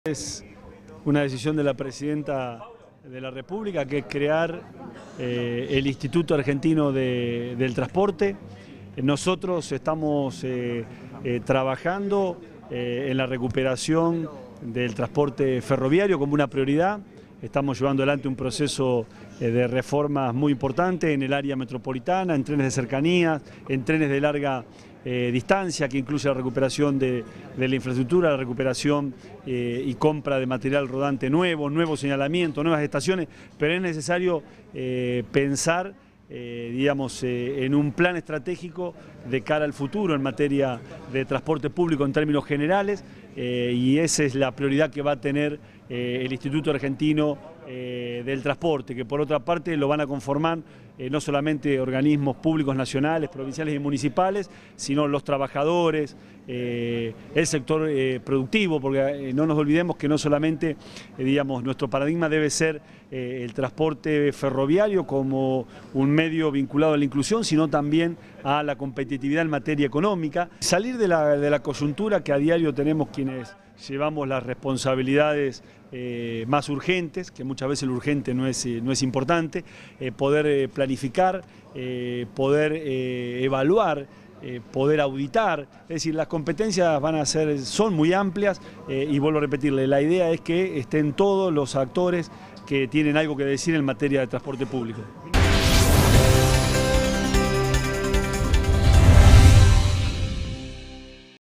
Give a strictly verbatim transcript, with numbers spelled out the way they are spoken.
Es una decisión de la Presidenta de la República, que es crear eh, el Instituto Argentino de, del Transporte. Nosotros estamos eh, eh, trabajando eh, en la recuperación del transporte ferroviario como una prioridad. Estamos llevando adelante un proceso eh, de reformas muy importante en el área metropolitana, en trenes de cercanías, en trenes de larga eh, distancia, que incluye la recuperación de, de la infraestructura, la recuperación eh, y compra de material rodante nuevo, nuevos señalamientos, nuevas estaciones, pero es necesario eh, pensar Eh, digamos, eh, en un plan estratégico de cara al futuro en materia de transporte público en términos generales, eh, y esa es la prioridad que va a tener eh, el Instituto Argentino eh, del Transporte, que por otra parte lo van a conformar eh, no solamente organismos públicos nacionales, provinciales y municipales, sino los trabajadores, eh, el sector eh, productivo, porque eh, no nos olvidemos que no solamente, eh, digamos, nuestro paradigma debe ser eh, el transporte ferroviario como un medio vinculado a la inclusión, sino también a la competitividad en materia económica. Salir de la, de la coyuntura que a diario tenemos quienes llevamos las responsabilidades eh, más urgentes, que muchas veces lo urgente no es, no es importante, eh, poder eh, planificar, eh, poder eh, evaluar, Eh, poder auditar, es decir, las competencias van a ser, son muy amplias eh, y vuelvo a repetirle, la idea es que estén todos los actores que tienen algo que decir en materia de transporte público.